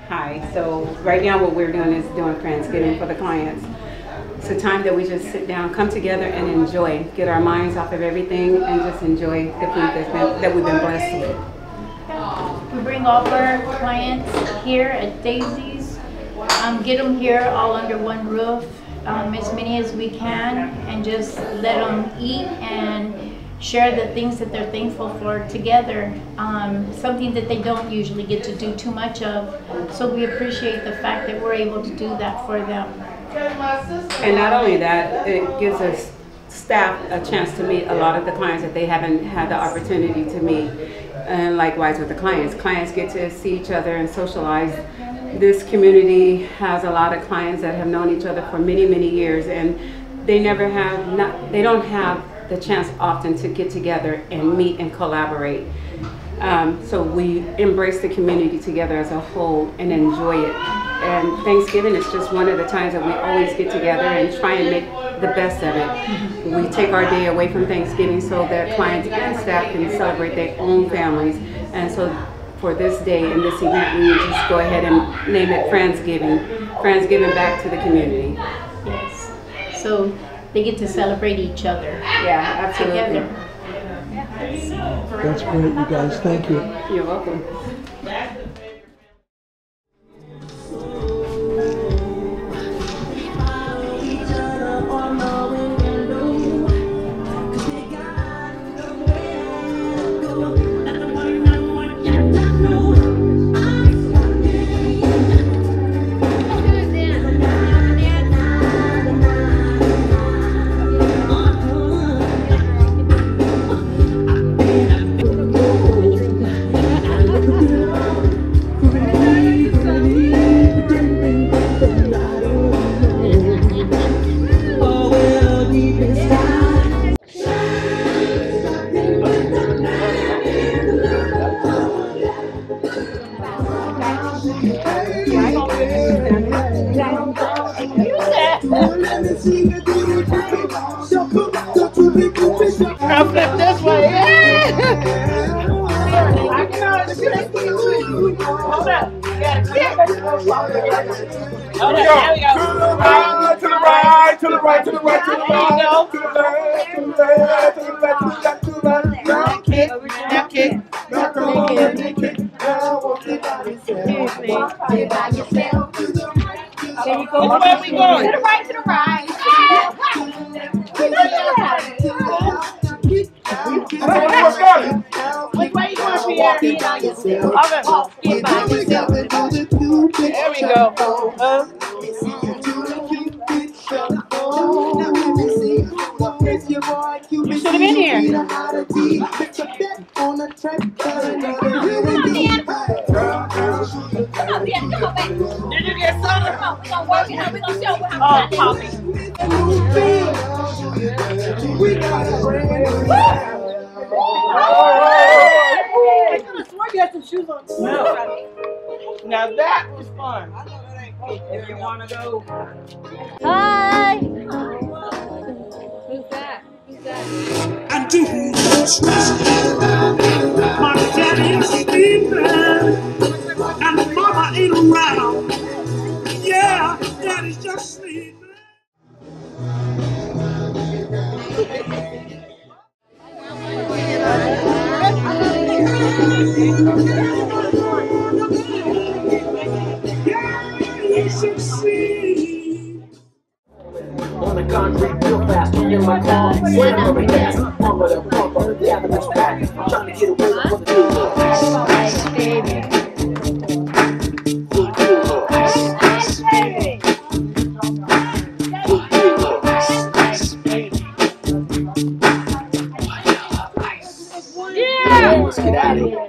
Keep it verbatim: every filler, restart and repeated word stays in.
Hi. So right now what we're doing is doing Friendsgiving for the clients. It's a time that we just sit down, come together and enjoy, get our minds off of everything and just enjoy the food that's been, that we've been blessed with. We bring all of our clients here at Daisy's, um, get them here all under one roof, um, as many as we can, and just let them eat and share the things that they're thankful for together, um, something that they don't usually get to do too much of. So we appreciate the fact that we're able to do that for them. And not only that, it gives us staff a chance to meet a lot of the clients that they haven't had the opportunity to meet. And likewise with the clients. Clients get to see each other and socialize. This community has a lot of clients that have known each other for many, many years, and they never have, not, they don't have the chance often to get together and meet and collaborate. Um, so we embrace the community together as a whole and enjoy it. And Thanksgiving is just one of the times that we always get together and try and make the best of it. We take our day away from Thanksgiving so that clients and staff can celebrate their own families. And so for this day and this event, we just go ahead and name it Friendsgiving. Friendsgiving back to the community. Yes. So they get to celebrate each other. Yeah, absolutely. Together. That's great, you guys. Thank you. You're welcome. I'll flip this way. Yeah! I can always see that. Hold up. You gotta click. Hold up. There we go. To the right, to the right, to the right, to the right, to the right, to the left, to the left, to the left, to the left, to the left. Kick, left kick, left kick. There you go. Which way we going? To the right, to the right. Which way you going, Pierre? Okay. There we go. Uh. You should have been here. Did you get soda? We're gonna work it out. We're gonna show how much coffee. We got a brand I could have sworn you had some shoes on. No. Now that was fun. If you want to go. Hi. Who's that? Who's that? I do my daddy is sleeping and mama ain't around. Yeah, daddy's just sleeping. On the concrete, real fast, in my car, slam on the gas, pumper the pumper, the average pack, trying to get away from the new look. Ice, baby. Good new look. Ice, baby. Good new look. Ice, baby. Yeah! Let's get out of here.